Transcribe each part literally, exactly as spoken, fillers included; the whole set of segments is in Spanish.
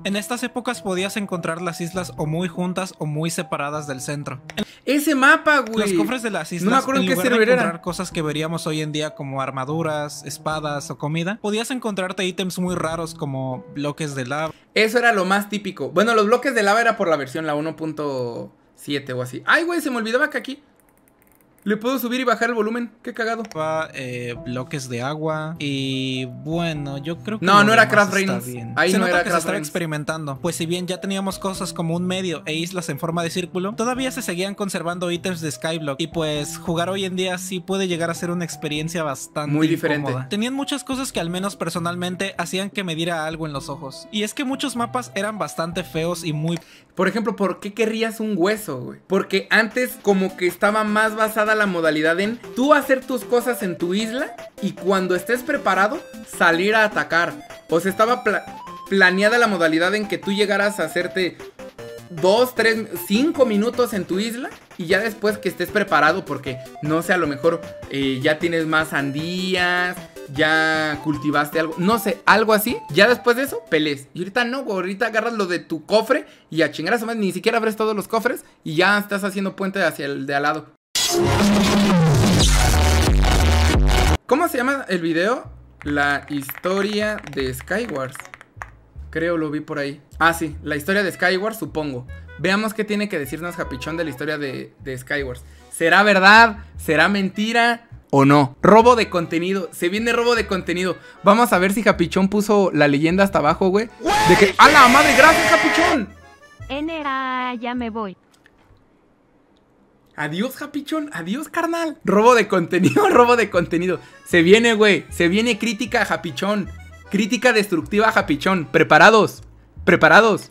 En estas épocas podías encontrar las islas o muy juntas o muy separadas del centro. Ese mapa, güey. Los cofres de las islas, no me acuerdo en en qué lugar de server encontrar era. cosas que veríamos hoy en día como armaduras, espadas o comida, podías encontrarte ítems muy raros como bloques de lava. Eso era lo más típico. Bueno, los bloques de lava era por la versión, la uno punto siete o así. Ay, güey, se me olvidaba que aquí le puedo subir y bajar el volumen. Qué cagado. Eh, bloques de agua. Y bueno, yo creo que No, lo no era demás Craft está Rains. bien. Ahí se no nota era que se Craft estaba Rains. experimentando. Pues si bien ya teníamos cosas como un medio e islas en forma de círculo, todavía se seguían conservando ítems de Skyblock. Y pues jugar hoy en día sí puede llegar a ser una experiencia bastante muy diferente. incómoda. Tenían muchas cosas que al menos personalmente hacían que me diera algo en los ojos. Y es que muchos mapas eran bastante feos y muy... Por ejemplo, ¿por qué querrías un hueso, güey? Porque antes como que estaba más basada la modalidad en tú hacer tus cosas en tu isla y cuando estés preparado salir a atacar. O sea, estaba pla planeada la modalidad en que tú llegaras a hacerte dos, tres, cinco minutos en tu isla y ya después que estés preparado porque, no sé, a lo mejor eh, ya tienes más sandías, ya cultivaste algo, no sé, algo así. Ya después de eso, pelees. Y ahorita no, güey, ahorita agarras lo de tu cofre y a chingar a su madre, ni siquiera abres todos los cofres y ya estás haciendo puente hacia el de al lado. ¿Cómo se llama el video? La historia de Skywars. Creo lo vi por ahí. Ah, sí, la historia de Skywars, supongo. Veamos qué tiene que decirnos Hapichón de la historia de, de Skywars. ¿Será verdad? ¿Será mentira? ¿O no? Robo de contenido. Se viene robo de contenido. Vamos a ver si Hapichón puso la leyenda hasta abajo, güey. De que... ¡A la madre! ¡Gracias, Hapichón! N A, ya me voy. Adiós, Hapichón. Adiós, carnal. Robo de contenido, robo de contenido. Se viene, güey. Se viene crítica a Hapichón. Crítica destructiva a Hapichón. Preparados. Preparados.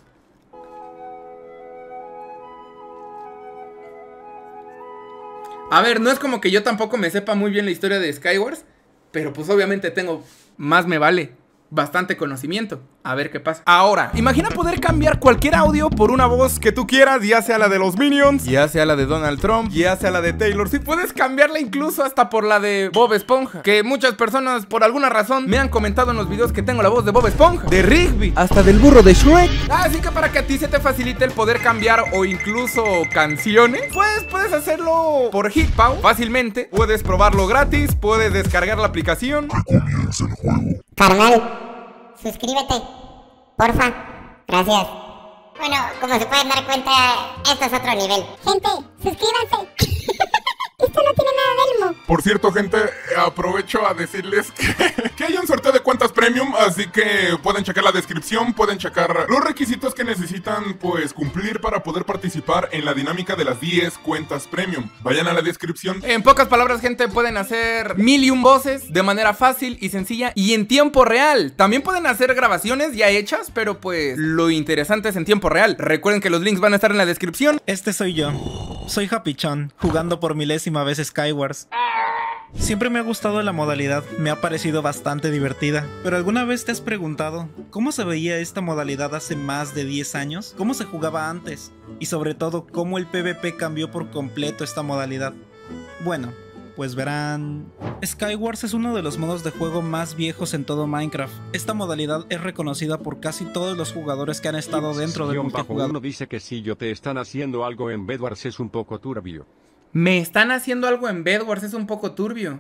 A ver, no es como que yo tampoco me sepa muy bien la historia de Skywars, pero pues obviamente tengo, más me vale, bastante conocimiento. A ver qué pasa. Ahora, imagina poder cambiar cualquier audio por una voz que tú quieras, ya sea la de los Minions, ya sea la de Donald Trump, ya sea la de Taylor. Si puedes cambiarla incluso hasta por la de Bob Esponja, que muchas personas por alguna razón me han comentado en los videos que tengo la voz de Bob Esponja, de Rigby, hasta del burro de Shrek. Así que para que a ti se te facilite el poder cambiar o incluso canciones, pues puedes hacerlo por HitPow fácilmente. Puedes probarlo gratis, puedes descargar la aplicación. Que comience el juego. Carnal, suscríbete, porfa. Gracias. Bueno, como se pueden dar cuenta, esto es otro nivel. Gente, suscríbanse. Esto no tiene nada de Elmo. Por cierto, gente, aprovecho a decirles que, que hay un sorteo de cuentas premium, así que pueden checar la descripción, pueden checar los requisitos que necesitan pues cumplir para poder participar en la dinámica de las diez cuentas premium. Vayan a la descripción. En pocas palabras, gente, pueden hacer mil y un voces de manera fácil y sencilla y en tiempo real. También pueden hacer grabaciones ya hechas, pero pues lo interesante es en tiempo real. Recuerden que los links van a estar en la descripción. Este soy yo. Soy Hapichón, jugando por milésima vez Skywars. Siempre me ha gustado la modalidad, me ha parecido bastante divertida. Pero ¿alguna vez te has preguntado cómo se veía esta modalidad hace más de diez años? ¿Cómo se jugaba antes? Y sobre todo, ¿cómo el PvP cambió por completo esta modalidad? Bueno, pues verán... Skywars es uno de los modos de juego más viejos en todo Minecraft. Esta modalidad es reconocida por casi todos los jugadores que han estado dentro del multijugador. Uno dice que si yo te están haciendo algo en Bedwars es un poco turbio. Me están haciendo algo en Bedwars, es un poco turbio.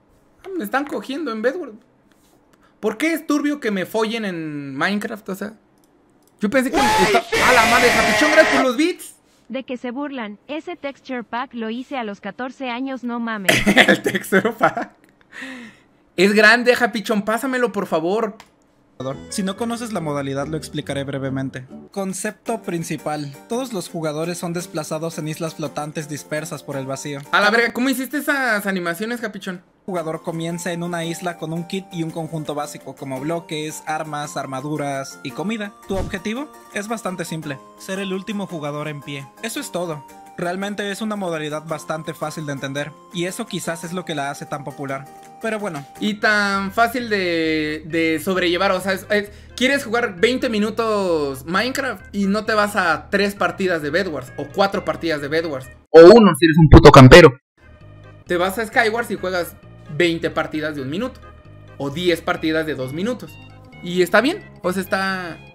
Me están cogiendo en Bedwars. ¿Por qué es turbio que me follen en Minecraft? O sea, yo pensé que... Está... ¡A la madre, Hapichón! ¡Gracias por los beats! De que se burlan. Ese texture pack lo hice a los catorce años, no mames. El texture pack. Es grande, Hapichón. Pásamelo, por favor. Si no conoces la modalidad, lo explicaré brevemente. Concepto principal. Todos los jugadores son desplazados en islas flotantes dispersas por el vacío. A la verga, ¿cómo hiciste esas animaciones, Hapichón? El jugador comienza en una isla con un kit y un conjunto básico como bloques, armas, armaduras y comida. Tu objetivo es bastante simple: ser el último jugador en pie. Eso es todo. Realmente es una modalidad bastante fácil de entender, y eso quizás es lo que la hace tan popular. Pero bueno. Y tan fácil de, de sobrellevar, o sea, es, es, quieres jugar veinte minutos Minecraft y no te vas a tres partidas de Bedwars, o cuatro partidas de Bedwars, o uno si eres un puto campero. Te vas a Skywars y juegas veinte partidas de un minuto, o diez partidas de dos minutos. Y está bien, o sea, está...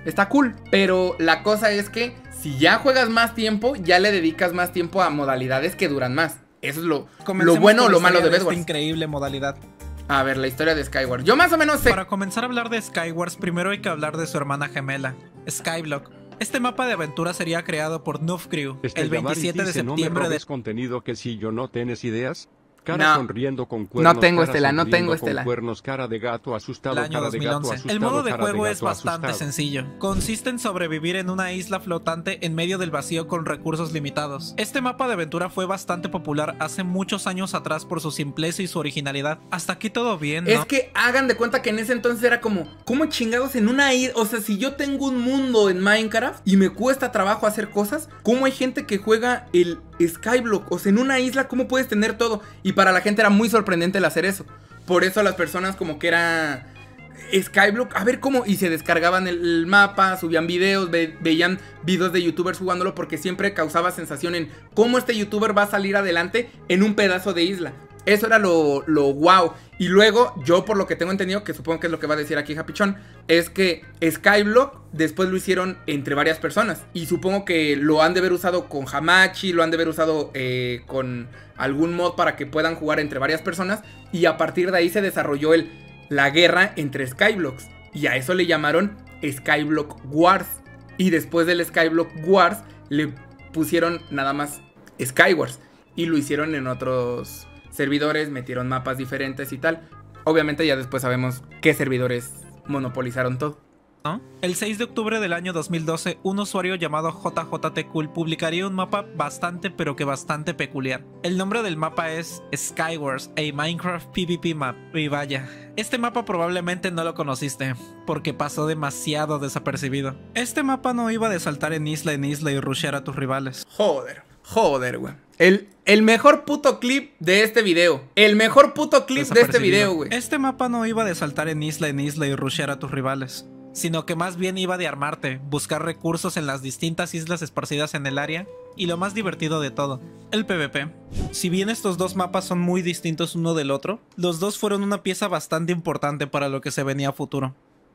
Está cool. Pero la cosa es que si ya juegas más tiempo, ya le dedicas más tiempo a modalidades que duran más. Eso es lo, lo bueno o lo malo de Bedwars. Esta increíble modalidad. A ver, la historia de Skyward. Yo más o menos sé. Para comenzar a hablar de Skywars, primero hay que hablar de su hermana gemela, Skyblock. Este mapa de aventura sería creado por Noob Crew Este el veintisiete de septiembre de... contenido que si yo no tienes ideas. Cara No. sonriendo con cuernos, No tengo cara Estela, no sonriendo tengo con Estela. cuernos, cara de gato asustado, El año cara dos de mil gato once. asustado, El modo de cara juego gato es bastante asustado. sencillo. Consiste en sobrevivir en una isla flotante en medio del vacío con recursos limitados. Este mapa de aventura fue bastante popular hace muchos años atrás por su simpleza y su originalidad. Hasta aquí todo bien, ¿no? Es que hagan de cuenta que en ese entonces era como, ¿cómo chingados en una isla? O sea, si yo tengo un mundo en Minecraft y me cuesta trabajo hacer cosas, ¿cómo hay gente que juega el Skyblock? O sea, en una isla, ¿cómo puedes tener todo? Y para la gente era muy sorprendente el hacer eso. Por eso las personas como que era Skyblock, a ver cómo, y se descargaban el, el mapa, subían videos, ve, veían videos de youtubers jugándolo, porque siempre causaba sensación en cómo este youtuber va a salir adelante en un pedazo de isla. Eso era lo, lo wow. Y luego, yo por lo que tengo entendido, que supongo que es lo que va a decir aquí Hapichón, es que Skyblock después lo hicieron entre varias personas. Y supongo que lo han de haber usado con Hamachi, lo han de haber usado eh, con algún mod para que puedan jugar entre varias personas. Y a partir de ahí se desarrolló el, la guerra entre Skyblocks. Y a eso le llamaron Skyblock Wars. Y después del Skyblock Wars le pusieron nada más Skywars. Y lo hicieron en otros servidores, metieron mapas diferentes y tal. Obviamente ya después sabemos qué servidores monopolizaron todo, ¿no? El seis de octubre del año dos mil doce, un usuario llamado J J T Cool publicaría un mapa bastante pero que bastante peculiar. El nombre del mapa es Skywars, a Minecraft PvP map. Y vaya, este mapa probablemente no lo conociste, porque pasó demasiado desapercibido. Este mapa no iba de saltar en isla en isla y rushear a tus rivales. Joder, joder, güey. El, el mejor puto clip de este video. El mejor puto clip de este video, güey. Este mapa no iba de saltar en isla en isla y rushear a tus rivales, sino que más bien iba de armarte, buscar recursos en las distintas islas esparcidas en el área, y lo más divertido de todo, el PvP. Si bien estos dos mapas son muy distintos uno del otro, los dos fueron una pieza bastante importante para lo que se venía a futuro.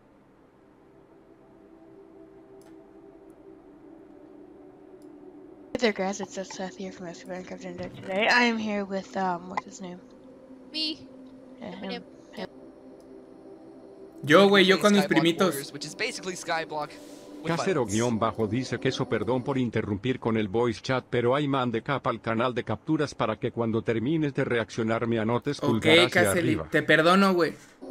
Hey there guys, it's Seth here from S Minecraft and today I am here with, um, what's his name? Me. Yeah, him. Yep. Him. Yo, güey, yo con mis primitos. Casero-bajo dice que eso perdón por interrumpir con el voice chat, pero hay man de capa al canal de capturas para que cuando termines de reaccionar me anotes Ok, pulgar hacia Caseli, arriba. te perdono, güey.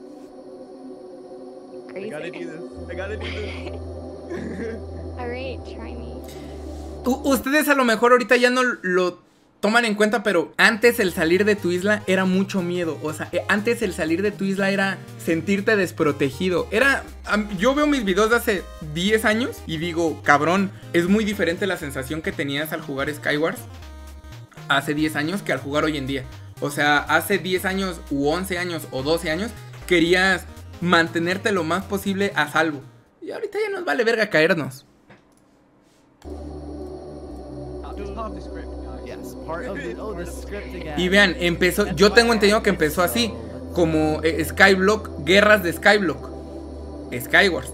I gotta do this. I gotta do this. Alright, try me. U- ustedes a lo mejor ahorita ya no lo toman en cuenta, pero antes el salir de tu isla era mucho miedo. O sea, eh, antes el salir de tu isla era sentirte desprotegido. Era... am- yo veo mis videos de hace diez años y digo, cabrón, es muy diferente la sensación que tenías al jugar Skywars hace diez años que al jugar hoy en día. O sea, hace diez años u once años o doce años querías mantenerte lo más posible a salvo. Y ahorita ya nos vale verga caernos. Y vean, empezó, yo tengo entendido que empezó así, como eh, Skyblock, guerras de Skyblock, Skywars.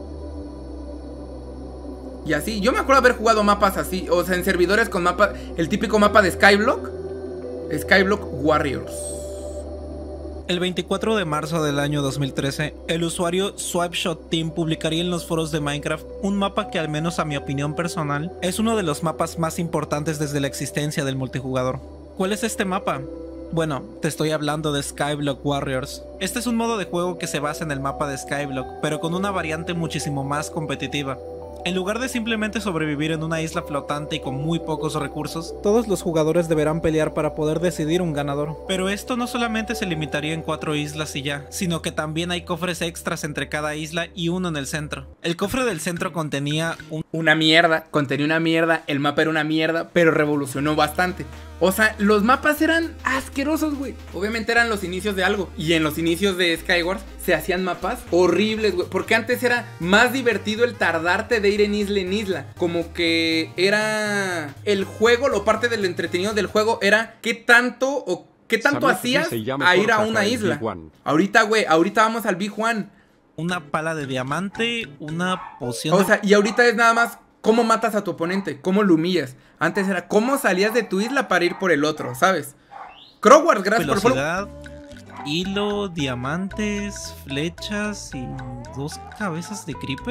Y así, yo me acuerdo haber jugado mapas así, o sea, en servidores con mapas, el típico mapa de Skyblock, Skyblock Warriors. El veinticuatro de marzo del año dos mil trece, el usuario Swapshot Team publicaría en los foros de Minecraft un mapa que, al menos a mi opinión personal, es uno de los mapas más importantes desde la existencia del multijugador. ¿Cuál es este mapa? Bueno, te estoy hablando de Skyblock Warriors. Este es un modo de juego que se basa en el mapa de Skyblock, pero con una variante muchísimo más competitiva. En lugar de simplemente sobrevivir en una isla flotante y con muy pocos recursos, todos los jugadores deberán pelear para poder decidir un ganador. Pero esto no solamente se limitaría en cuatro islas y ya, sino que también hay cofres extras entre cada isla y uno en el centro. El cofre del centro contenía un... Una mierda, contenía una mierda, el mapa era una mierda, pero revolucionó bastante. O sea, los mapas eran asquerosos, güey. Obviamente eran los inicios de algo. Y en los inicios de Skywars se hacían mapas horribles, güey. Porque antes era más divertido el tardarte de ir en isla en isla. Como que era... el juego, lo parte del entretenido del juego era qué tanto o qué tanto ¿Sabes hacías qué se llama a ir a por una acá el isla. Big One? Ahorita, güey, ahorita vamos al Big One. una pala de diamante, una poción. O de... sea, y ahorita es nada más cómo matas a tu oponente, cómo lo humillas. Antes era cómo salías de tu isla para ir por el otro, ¿sabes? Crowward, gracias velocidad, por follow. Hilo, diamantes, flechas y dos cabezas de creeper.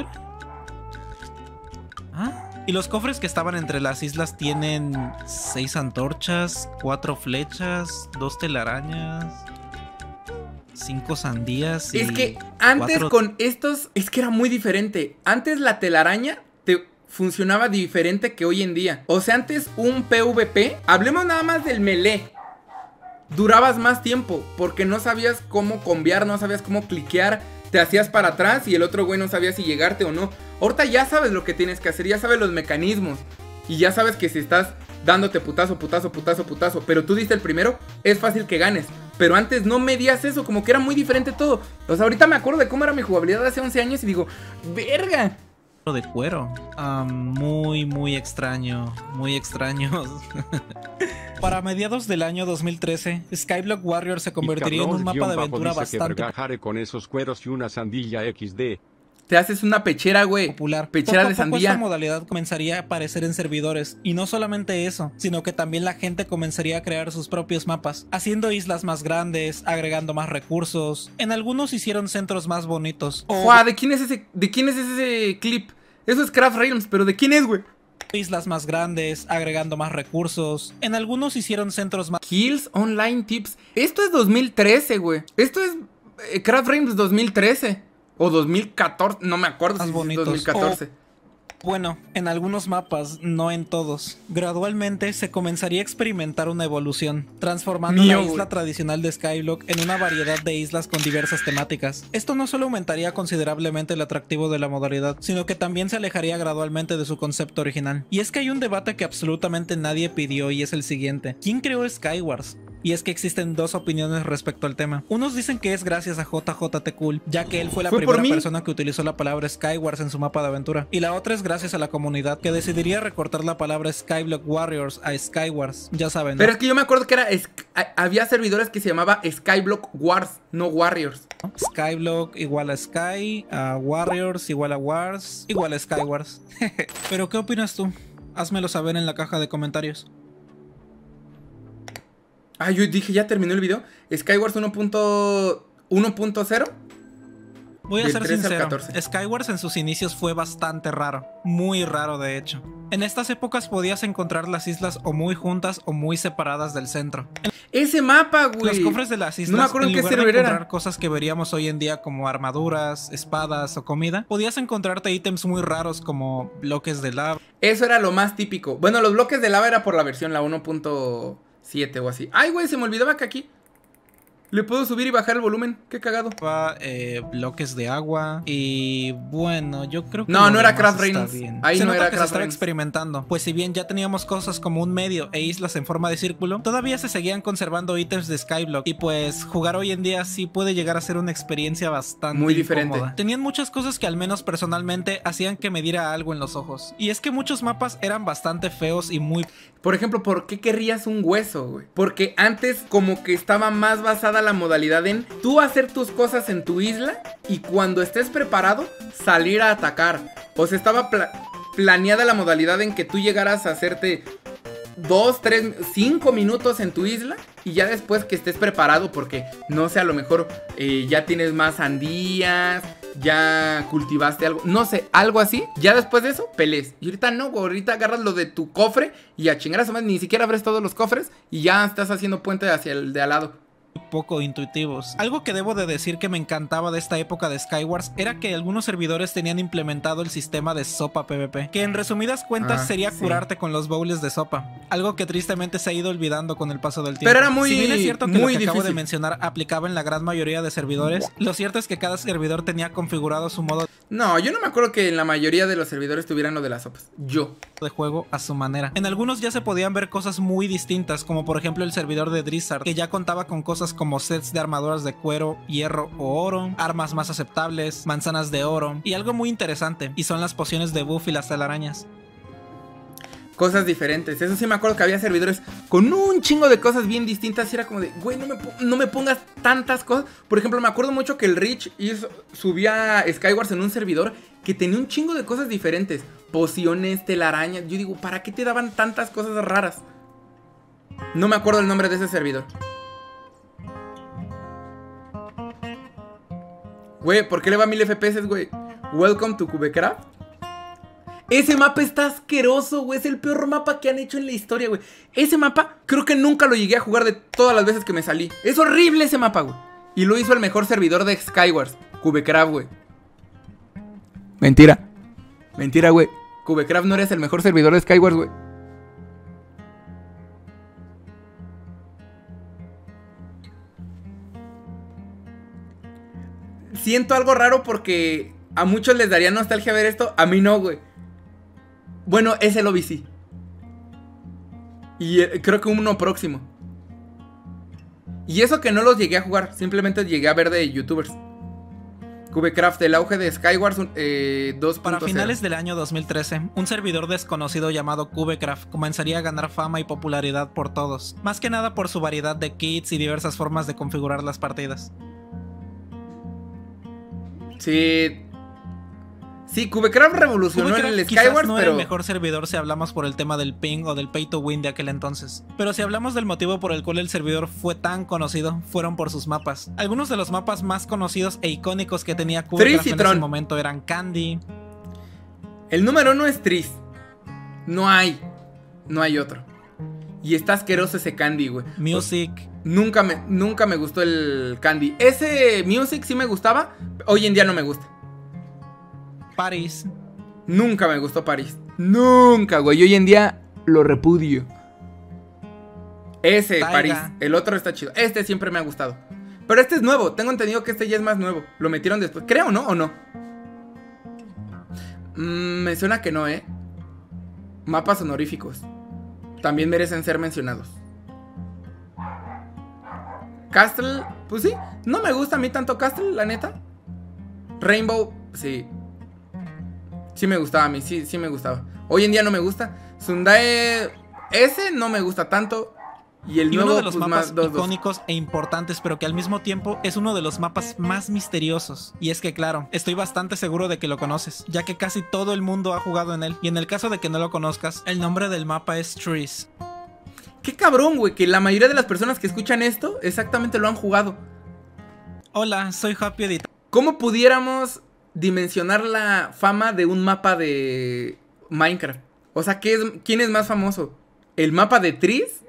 Ah. Y los cofres que estaban entre las islas tienen seis antorchas, cuatro flechas, dos telarañas, cinco sandías. Y es que antes cuatro... con estos, es que era muy diferente. Antes la telaraña te funcionaba diferente que hoy en día. O sea, antes un PvP, hablemos nada más del melee, durabas más tiempo porque no sabías cómo combiar, no sabías cómo cliquear. Te hacías para atrás y el otro güey no sabía si llegarte o no. Ahorita ya sabes lo que tienes que hacer, ya sabes los mecanismos. Y ya sabes que si estás dándote putazo, putazo, putazo, putazo, pero tú diste el primero, es fácil que ganes. Pero antes no medías eso, como que era muy diferente todo. O sea, ahorita me acuerdo de cómo era mi jugabilidad hace once años y digo, ¡verga! De cuero. Um, muy, muy extraño. Muy extraño. Para mediados del año dos mil trece, Skyblock Warriors se convertiría en un mapa de aventura bastante con esos cueros y una sandilla equis de. Te haces una pechera, güey. Popular. Pechera poco de a poco sandía. Esta modalidad comenzaría a aparecer en servidores. Y no solamente eso, sino que también la gente comenzaría a crear sus propios mapas, haciendo islas más grandes, agregando más recursos. En algunos hicieron centros más bonitos. ¡Jua! ¿De quién es ese, de quién es ese clip? Eso es Craft Realms, pero ¿de quién es, güey? Islas más grandes, agregando más recursos. En algunos hicieron centros más... Kills Online Tips. Esto es dos mil trece, güey. Esto es eh, Craft Realms dos mil trece. O dos mil catorce, no me acuerdo si es dos mil catorce. O, bueno, en algunos mapas, no en todos. Gradualmente se comenzaría a experimentar una evolución, transformando Mío, la isla güey. tradicional de Skyblock en una variedad de islas con diversas temáticas. Esto no solo aumentaría considerablemente el atractivo de la modalidad, sino que también se alejaría gradualmente de su concepto original. Y es que hay un debate que absolutamente nadie pidió y es el siguiente: ¿quién creó Skywars? Y es que existen dos opiniones respecto al tema. Unos dicen que es gracias a J J T Cool, ya que él fue la ¿Fue por primera mí? persona que utilizó la palabra Skywars en su mapa de aventura. Y la otra es gracias a la comunidad, que decidiría recortar la palabra Skyblock Warriors a Skywars. Ya saben, ¿no? Pero es que yo me acuerdo que era había servidores que se llamaba Skyblock Wars, no Warriors. Skyblock igual a Sky, a Warriors igual a Wars, igual a Skywars. Pero ¿qué opinas tú? Házmelo saber en la caja de comentarios. Ah, yo dije, ya terminó el video. Skywars uno punto cero. Voy a Del ser trece al sincero, catorce. Skywars en sus inicios fue bastante raro, muy raro de hecho. En estas épocas podías encontrar las islas o muy juntas o muy separadas del centro. Ese mapa, güey. Los cofres de las islas, No me acuerdo en en qué lugar de server encontrar era. cosas que veríamos hoy en día como armaduras, espadas o comida, podías encontrarte ítems muy raros como bloques de lava. Eso era lo más típico. Bueno, los bloques de lava era por la versión, la uno punto siete o así. Ay, güey, se me olvidaba que aquí le puedo subir y bajar el volumen. Qué cagado. Eh, bloques de agua. Y bueno, yo creo que No, lo no era demás Craft está Realms. bien. Ahí se no nota era que Craft se estaba Realms. experimentando. Pues si bien ya teníamos cosas como un medio e islas en forma de círculo, todavía se seguían conservando ítems de Skyblock. Y pues jugar hoy en día sí puede llegar a ser una experiencia bastante Muy diferente. incómoda. Tenían muchas cosas que al menos personalmente hacían que me diera algo en los ojos. Y es que muchos mapas eran bastante feos y muy... Por ejemplo, ¿por qué querrías un hueso, güey? Porque antes como que estaba más basada la modalidad en tú hacer tus cosas en tu isla y cuando estés preparado salir a atacar. O sea, estaba pla planeada la modalidad en que tú llegaras a hacerte dos, tres, cinco minutos en tu isla y ya después que estés preparado porque no sé, a lo mejor eh, ya tienes más sandías, ya cultivaste algo, no sé, algo así. Ya después de eso, pelees. Y ahorita no, güey, ahorita agarras lo de tu cofre y a chingar a su madre, ni siquiera abres todos los cofres y ya estás haciendo puente hacia el de al lado. poco intuitivos. Algo que debo de decir que me encantaba de esta época de Skywars era que algunos servidores tenían implementado el sistema de sopa PvP, que en resumidas cuentas Ah, sería sí. curarte con los bowls de sopa, algo que tristemente se ha ido olvidando con el paso del tiempo. Pero era muy- si bien es cierto que muy lo que acabo de difícil. mencionar aplicaba en la gran mayoría de servidores, lo cierto es que cada servidor tenía configurado su modo No, yo no me acuerdo que en la mayoría de los servidores tuvieran lo de las sopas. Yo. de juego a su manera. En algunos ya se podían ver cosas muy distintas, como por ejemplo el servidor de Drizzard, que ya contaba con cosas como sets de armaduras de cuero, hierro o oro, armas más aceptables, manzanas de oro y algo muy interesante, y son las pociones de buff y las telarañas. cosas diferentes. Eso sí me acuerdo que había servidores con un chingo de cosas bien distintas. Y era como de, güey, no me, no me pongas tantas cosas. Por ejemplo, me acuerdo mucho que el Rich hizo, subía Skywars en un servidor que tenía un chingo de cosas diferentes. Pociones, telarañas. Yo digo, ¿para qué te daban tantas cosas raras? No me acuerdo el nombre de ese servidor. Güey, ¿por qué le va a mil F P S, güey? Welcome to Cubecraft. Ese mapa está asqueroso, güey. Es el peor mapa que han hecho en la historia, güey. Ese mapa creo que nunca lo llegué a jugar de todas las veces que me salí. Es horrible ese mapa, güey. Y lo hizo el mejor servidor de Skywars, Cubecraft, güey. Mentira. Mentira, güey. Cubecraft no eres el mejor servidor de Skywars, güey. Siento algo raro porque a muchos les daría nostalgia ver esto. A mí no, güey. Bueno, es el O B C. Y eh, creo que uno próximo. Y eso que no los llegué a jugar. Simplemente llegué a ver de youtubers. Cubecraft, el auge de Skywars eh, dos punto cero. Para finales del año dos mil trece, un servidor desconocido llamado Cubecraft comenzaría a ganar fama y popularidad por todos. Más que nada por su variedad de kits y diversas formas de configurar las partidas. Sí. Sí, Cubecraft revolucionó Cubecraft en el quizás Skywars, no pero... era el mejor servidor si hablamos por el tema del ping o del pay to win de aquel entonces. Pero si hablamos del motivo por el cual el servidor fue tan conocido, fueron por sus mapas. Algunos de los mapas más conocidos e icónicos que tenía Cubecraft en ese momento eran Candy. El número uno es Tris. No hay. No hay otro. Y está asqueroso ese Candy, güey. Music. Nunca me, nunca me gustó el Candy. Ese Music sí me gustaba. Hoy en día no me gusta. Paris. Nunca me gustó Paris. Nunca, güey. Hoy en día lo repudio. Ese, Taiga. Paris. El otro está chido. Este siempre me ha gustado. Pero este es nuevo. Tengo entendido que este ya es más nuevo. Lo metieron después. Creo, ¿no? ¿O no? Mm, me suena que no, ¿eh? Mapas honoríficos. También merecen ser mencionados. Castle, pues sí. No me gusta a mí tanto Castle, la neta. Rainbow, sí. Sí me gustaba a mí, sí, sí me gustaba. Hoy en día no me gusta. Sundae, ese no me gusta tanto. Y el y nuevo, uno de los pues, mapas más, dos, icónicos dos. e importantes, pero que al mismo tiempo es uno de los mapas más misteriosos. Y es que claro, estoy bastante seguro de que lo conoces, ya que casi todo el mundo ha jugado en él. Y en el caso de que no lo conozcas, el nombre del mapa es Trees. Qué cabrón, güey, que la mayoría de las personas que escuchan esto exactamente lo han jugado. Hola, soy Happy Edit. ¿Cómo pudiéramos dimensionar la fama de un mapa de Minecraft? O sea, ¿qué es, ¿quién es más famoso? ¿El mapa de Trees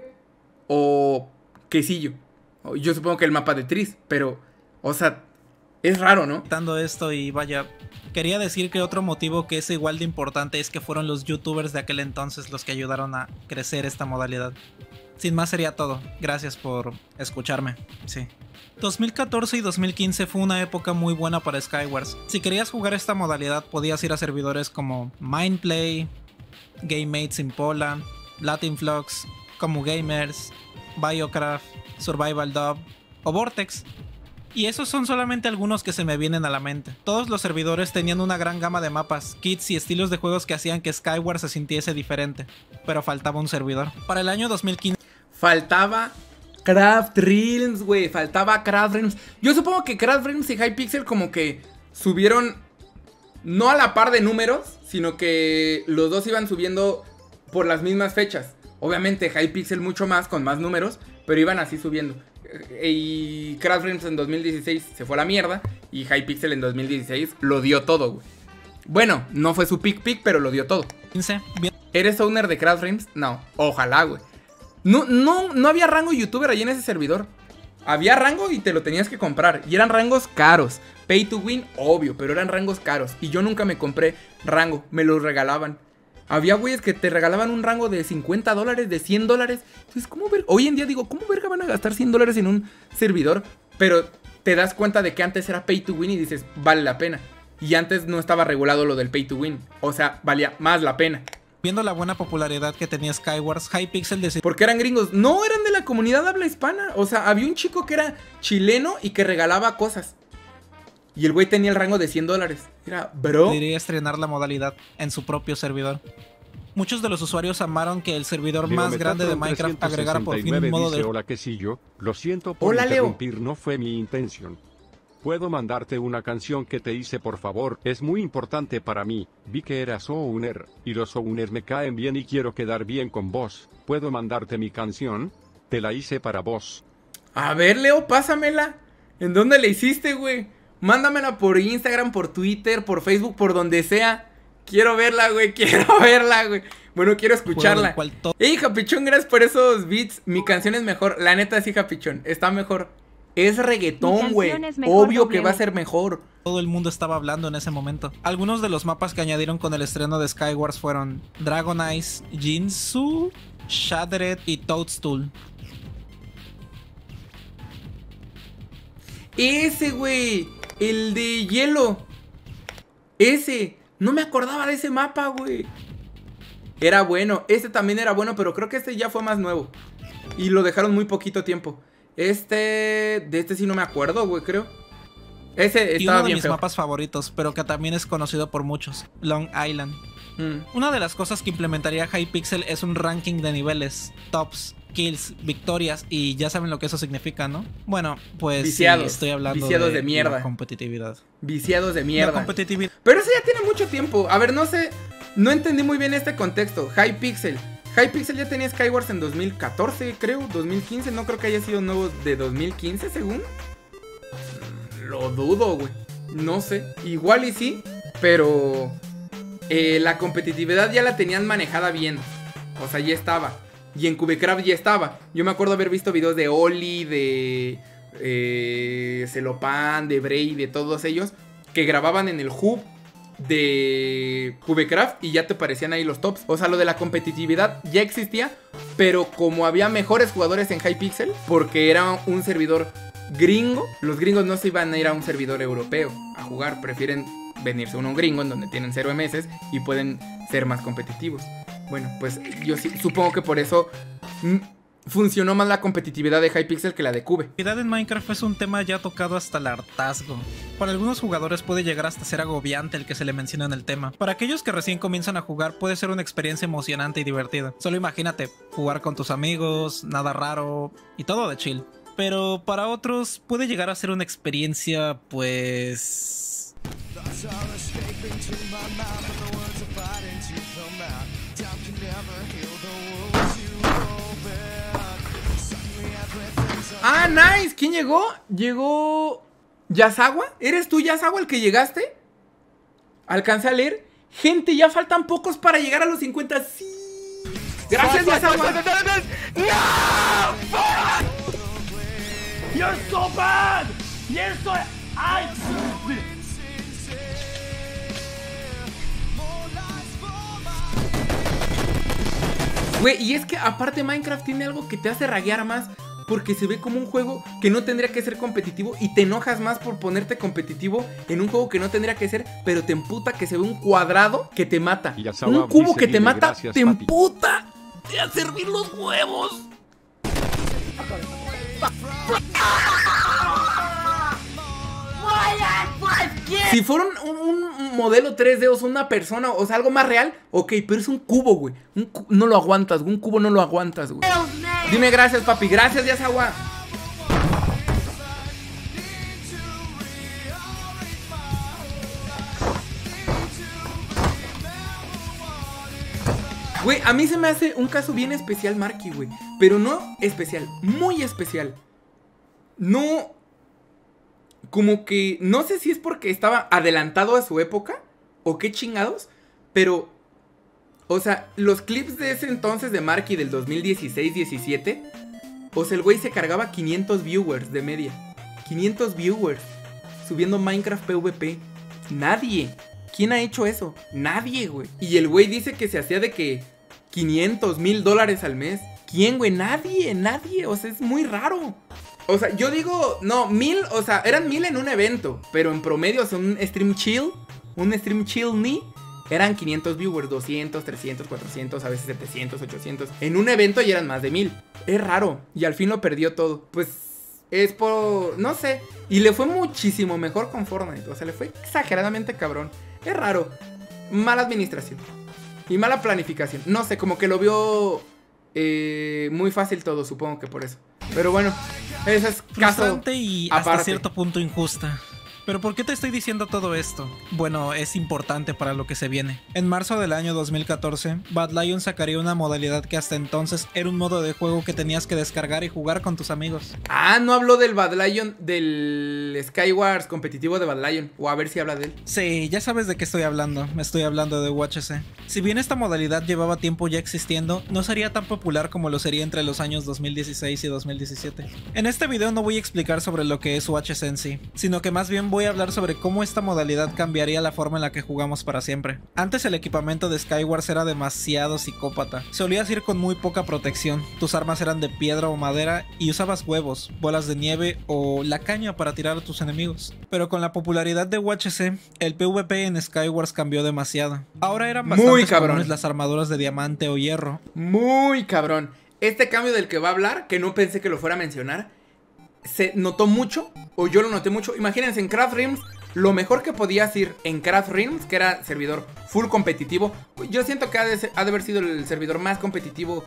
o Quesillo? Yo supongo que el mapa de Trees, pero, o sea, es raro, ¿no? Dando esto y vaya, quería decir que otro motivo que es igual de importante es que fueron los youtubers de aquel entonces los que ayudaron a crecer esta modalidad. Sin más sería todo, gracias por escucharme, sí. dos mil catorce y dos mil quince fue una época muy buena para Skywars. Si querías jugar esta modalidad podías ir a servidores como Mindplay, GameMates Impola, Latinflux, Como Gamers, Biocraft, Survival Dub o Vortex. Y esos son solamente algunos que se me vienen a la mente. Todos los servidores tenían una gran gama de mapas, kits y estilos de juegos que hacían que Skywars se sintiese diferente, pero faltaba un servidor. Para el año dos mil quince faltaba Craft Realms, güey, faltaba Craft Realms. Yo supongo que Craft Realms y Hypixel como que subieron no a la par de números, sino que los dos iban subiendo por las mismas fechas. Obviamente Hypixel mucho más, con más números, pero iban así subiendo. Y Craft Realms en dos mil dieciséis se fue a la mierda y Hypixel en dos mil dieciséis lo dio todo, güey. Bueno, no fue su pick pick, pero lo dio todo. ¿Eres owner de Craft Realms? No, ojalá, güey. No, no, no había rango youtuber ahí en ese servidor. Había rango y te lo tenías que comprar. Y eran rangos caros. Pay to win, obvio, pero eran rangos caros. Y yo nunca me compré rango, me los regalaban. Había güeyes que te regalaban un rango de cincuenta dólares, de cien dólares. Entonces, ¿cómo verga? Hoy en día digo, ¿cómo verga van a gastar cien dólares en un servidor? Pero te das cuenta de que antes era pay to win y dices, vale la pena. Y antes no estaba regulado lo del pay to win. O sea, valía más la pena. Viendo la buena popularidad que tenía Skywars, Hypixel decidió... Porque eran gringos. No, eran de la comunidad habla hispana. O sea, había un chico que era chileno y que regalaba cosas. Y el güey tenía el rango de cien dólares. Era, bro. Debería estrenar la modalidad en su propio servidor. Muchos de los usuarios amaron que el servidor Leo más grande de Metatron Minecraft agregara por fin un trescientos sesenta y nueve modo dice, de... Hola quesillo, lo siento por Hola, Leo. interrumpir, no fue mi intención. ¿Puedo mandarte una canción que te hice por favor? Es muy importante para mí, vi que eras owner, y los owners me caen bien y quiero quedar bien con vos. ¿Puedo mandarte mi canción? Te la hice para vos. A ver, Leo, pásamela. ¿En dónde la hiciste, güey? Mándamela por Instagram, por Twitter, por Facebook, por donde sea. Quiero verla, güey, quiero verla, güey. Bueno, quiero escucharla. Ey, Japichón, gracias por esos beats. Mi canción es mejor. La neta, sí, Japichón, está mejor. Es reggaetón, güey. Obvio que va a ser mejor. Todo el mundo estaba hablando en ese momento. Algunos de los mapas que añadieron con el estreno de Skywars fueron Dragon Eyes, Jinsu, Shattered y Toadstool. Ese, güey. El de hielo. Ese. No me acordaba de ese mapa, güey. Era bueno. Este también era bueno, pero creo que este ya fue más nuevo. Y lo dejaron muy poquito tiempo. Este... De este sí no me acuerdo, güey, creo. Ese estaba y uno de bien mis feo. mapas favoritos, pero que también es conocido por muchos, Long Island. Mm. Una de las cosas que implementaría Hypixel es un ranking de niveles, tops, kills, victorias, y ya saben lo que eso significa, ¿no? Bueno, pues Viciados, sí, estoy hablando viciados de, de mierda. la competitividad. Viciados de mierda. La competitividad. Pero eso ya tiene mucho tiempo. A ver, no sé. No entendí muy bien este contexto. Hypixel. Hypixel ya tenía Skywars en dos mil catorce, creo. dos mil quince. No creo que haya sido nuevo de dos mil quince, según. Lo dudo, güey. No sé. Igual y sí. Pero eh, la competitividad ya la tenían manejada bien. O sea, ya estaba. Y en Cubecraft ya estaba. Yo me acuerdo haber visto videos de Oli, de eh, Celopan, de Bray, de todos ellos, que grababan en el hub de Cubecraft y ya te parecían ahí los tops. O sea, lo de la competitividad ya existía, pero como había mejores jugadores en Hypixel, porque era un servidor gringo, los gringos no se iban a ir a un servidor europeo a jugar, prefieren venirse a un gringo en donde tienen cero M S y pueden ser más competitivos. Bueno, pues yo sí, supongo que por eso mm, funcionó más la competitividad de Hypixel que la de Cube. La competitividad en Minecraft es un tema ya tocado hasta el hartazgo. Para algunos jugadores puede llegar hasta ser agobiante el que se le menciona en el tema. Para aquellos que recién comienzan a jugar puede ser una experiencia emocionante y divertida. Solo imagínate, jugar con tus amigos, nada raro y todo de chill. Pero para otros puede llegar a ser una experiencia, pues... ¡Ah, nice! ¿Quién llegó? Llegó... ¿Yasawa? ¿Eres tú, Yasawa, el que llegaste? Alcancé a leer. Gente, ya faltan pocos para llegar a los cincuenta. ¡Sí! ¡Gracias, Yasawa! ¡No! You're so bad! You're so... I... Güey, y es que aparte Minecraft tiene algo que te hace raguear más, porque se ve como un juego que no tendría que ser competitivo y te enojas más por ponerte competitivo en un juego que no tendría que ser, pero te emputa que se ve un cuadrado que te mata. Un cubo que te mata, te emputa. Te hace hervir los huevos. Si fuera un, un, un modelo tres D o sea, una persona, o sea, algo más real, ok, pero es un cubo, güey. Un cu no lo aguantas, un cubo no lo aguantas, güey. Dime gracias, papi. Gracias, Yasawa. Güey, a mí se me hace un caso bien especial, Marky, güey. Pero no especial, muy especial. No... Como que... No sé si es porque estaba adelantado a su época o qué chingados, pero... O sea, los clips de ese entonces de Marky del dos mil dieciséis diecisiete, o sea, el güey se cargaba quinientos viewers de media. quinientos viewers subiendo Minecraft PvP. Nadie. ¿Quién ha hecho eso? Nadie, güey. Y el güey dice que se hacía de que quinientos mil dólares al mes. ¿Quién, güey? Nadie, nadie. O sea, es muy raro. O sea, yo digo, no, mil, o sea, eran mil en un evento, pero en promedio, o sea, un stream chill, un stream chill me, eran quinientos viewers, doscientos, trescientos, cuatrocientos, a veces setecientos, ochocientos. En un evento ya eran más de mil. Es raro. Y al fin lo perdió todo. Pues es por... no sé. Y le fue muchísimo mejor con Fortnite. O sea, le fue exageradamente cabrón. Es raro. Mala administración. Y mala planificación. No sé, como que lo vio eh, muy fácil todo, supongo que por eso. Pero bueno, ese es caso frustrante y hasta aparte. cierto punto injusta. ¿Pero por qué te estoy diciendo todo esto? Bueno, es importante para lo que se viene. En marzo del año dos mil catorce, Bad Lion sacaría una modalidad que hasta entonces era un modo de juego que tenías que descargar y jugar con tus amigos. Ah, no habló del Bad Lion, del Skywars competitivo de Bad Lion. O a ver si habla de él. Sí, ya sabes de qué estoy hablando. Me estoy hablando de U H C. Si bien esta modalidad llevaba tiempo ya existiendo, no sería tan popular como lo sería entre los años dos mil dieciséis y dos mil diecisiete. En este video no voy a explicar sobre lo que es U H C en sí, sino que más bien voy a hablar sobre cómo esta modalidad cambiaría la forma en la que jugamos para siempre. Antes el equipamiento de Skywars era demasiado psicópata. Solías ir con muy poca protección, tus armas eran de piedra o madera y usabas huevos, bolas de nieve o la caña para tirar a tus enemigos. Pero con la popularidad de U H C, el PvP en Skywars cambió demasiado. Ahora eran Muy bastante cabrón. comunes las armaduras de diamante o hierro. Muy cabrón. Este cambio del que va a hablar, que no pensé que lo fuera a mencionar, se notó mucho, o yo lo noté mucho. Imagínense, en Craft Realms, lo mejor que podías ir en Craft Realms, que era servidor full competitivo. Yo siento que ha de, ha de haber sido el servidor más competitivo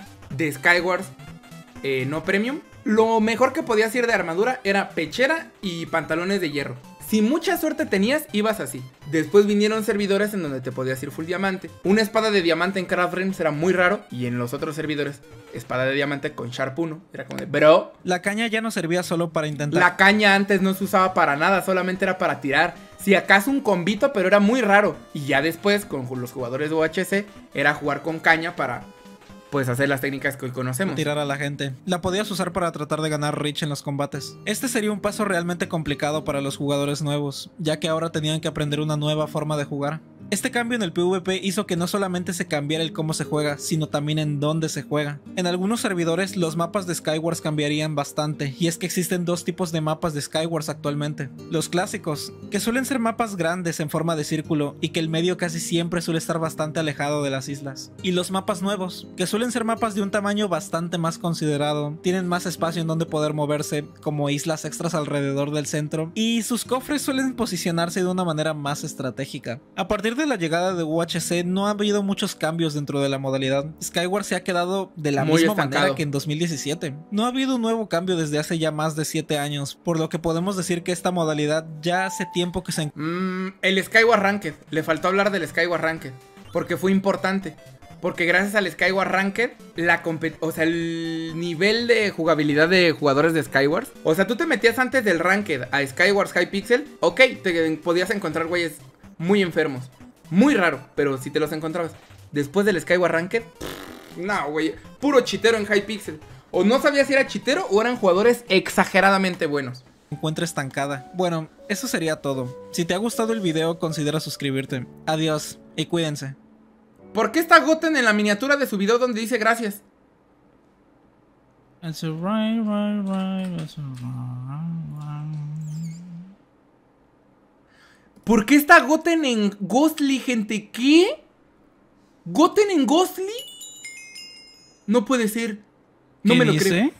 de Skywars, eh, no premium. Lo mejor que podías ir de armadura era pechera y pantalones de hierro. Si mucha suerte tenías, ibas así. Después vinieron servidores en donde te podías ir full diamante. Una espada de diamante en Craft Realms era muy raro. Y en los otros servidores, espada de diamante con Sharp uno. Era como de, bro. La caña ya no servía solo para intentar. La caña antes no se usaba para nada, solamente era para tirar. Si acaso un combito, pero era muy raro. Y ya después, con los jugadores de U H C, era jugar con caña para, pues, hacer las técnicas que hoy conocemos. Tirar a la gente. La podías usar para tratar de ganar reach en los combates. Este sería un paso realmente complicado para los jugadores nuevos, ya que ahora tenían que aprender una nueva forma de jugar. Este cambio en el PvP hizo que no solamente se cambiara el cómo se juega, sino también en dónde se juega. En algunos servidores los mapas de Skywars cambiarían bastante, y es que existen dos tipos de mapas de Skywars actualmente. Los clásicos, que suelen ser mapas grandes en forma de círculo, y que el medio casi siempre suele estar bastante alejado de las islas. Y los mapas nuevos, que suelen ser mapas de un tamaño bastante más considerado, tienen más espacio en donde poder moverse, como islas extras alrededor del centro, y sus cofres suelen posicionarse de una manera más estratégica. A partir de la llegada de U H C no ha habido muchos cambios dentro de la modalidad. Skywars se ha quedado de la Muy misma estancado. manera que en dos mil diecisiete. No ha habido un nuevo cambio desde hace ya más de siete años, por lo que podemos decir que esta modalidad ya hace tiempo que se... Mm, el Skywars Ranked. Le faltó hablar del Skywars Ranked, porque fue importante. Porque gracias al Skywars Ranked, la o sea, el nivel de jugabilidad de jugadores de Skywars. O sea, tú te metías antes del Ranked a Skywars Hypixel. Ok, te podías encontrar güeyes muy enfermos. Muy raro, pero si te los encontrabas. Después del Skywars Ranked, pff, no, güey, puro chitero en Hypixel. O no sabías si era chitero o eran jugadores exageradamente buenos. encuentra estancada. Bueno, eso sería todo. Si te ha gustado el video, considera suscribirte. Adiós y cuídense. ¿Por qué está Goten en la miniatura de su video donde dice gracias? It's a right, right, right, it's a right, right. ¿Por qué está Goten en Ghostly, gente? ¿Qué? ¿Goten en Ghostly? No puede ser. No me lo creo.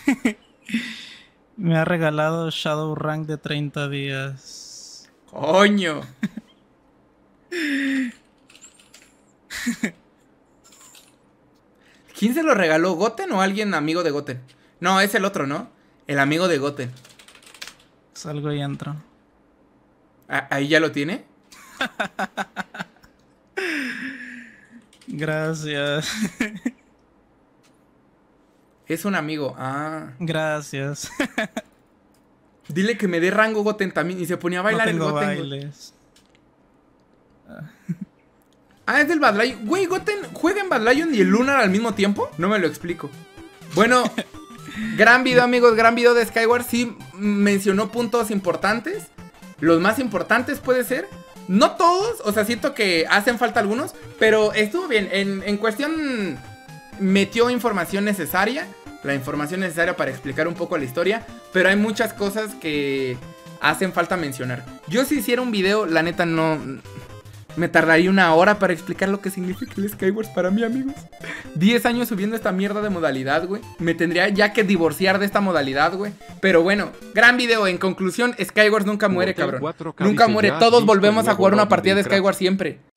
Me ha regalado Shadow Rank de treinta días. Coño. ¿Quién se lo regaló? ¿Goten o alguien amigo de Goten? No, es el otro, ¿no? El amigo de Goten. Salgo y entro. ¿Ahí ya lo tiene? Gracias. Es un amigo. Ah. Gracias. Dile que me dé rango Goten también. Y se ponía a bailar no tengo el Goten. Bailes. Ah, es del Bad Lion. Güey, Goten juega en Bad Lion y el Lunar al mismo tiempo. No me lo explico. Bueno, gran video, amigos. Gran video de Skywars. Sí mencionó puntos importantes. Los más importantes puede ser. No todos, o sea, siento que hacen falta algunos. Pero estuvo bien, en, en cuestión metió información necesaria. La información necesaria para explicar un poco la historia. Pero hay muchas cosas que hacen falta mencionar. Yo si hiciera un video, la neta no... Me tardaría una hora para explicar lo que significa el Skywars para mí, amigos. diez años subiendo esta mierda de modalidad, güey. Me tendría ya que divorciar de esta modalidad, güey. Pero bueno, gran video. En conclusión, Skywars nunca muere, cabrón. Nunca muere. Todos volvemos a jugar una partida de Skywars siempre.